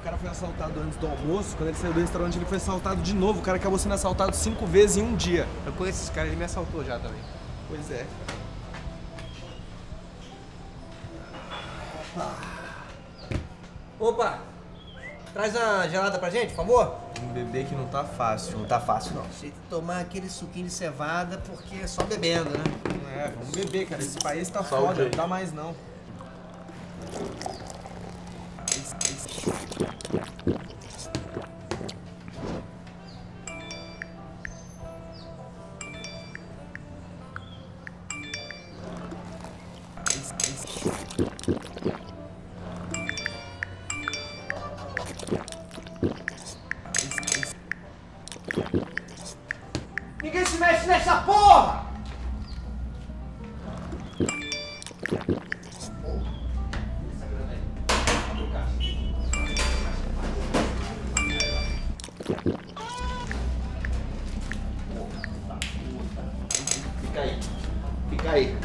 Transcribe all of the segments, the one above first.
cara foi assaltado antes do almoço. Quando ele saiu do restaurante, ele foi assaltado de novo. O cara acabou sendo assaltado 5 vezes em um dia. Eu conheço esse cara, ele me assaltou já também. Pois é. Opa! Traz uma gelada pra gente, por favor. Um bebê que não tá fácil. Não tá fácil, não. Tem que tomar aquele suquinho de cevada, porque é só bebendo, né? É, vamos beber, cara. Esse país tá Saúde foda, aí. não dá mais não. Ninguém se mexe nessa porra! Fica aí. Fica aí.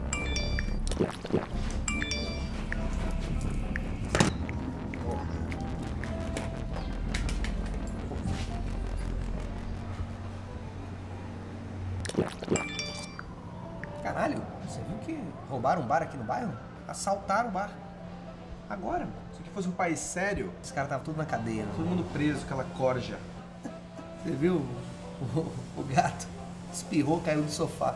Caralho, você viu que roubaram um bar aqui no bairro? Assaltaram o bar. Agora, mano. Se aqui fosse um país sério, Esse cara tava tudo na cadeia, né? todo mundo preso, aquela corja. Você viu? O gato espirrou, caiu do sofá.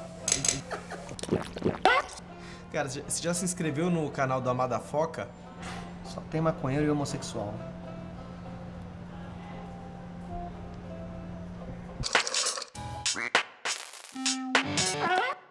Cara, você já se inscreveu no canal do Amada Foca? Só tem maconheiro e homossexual.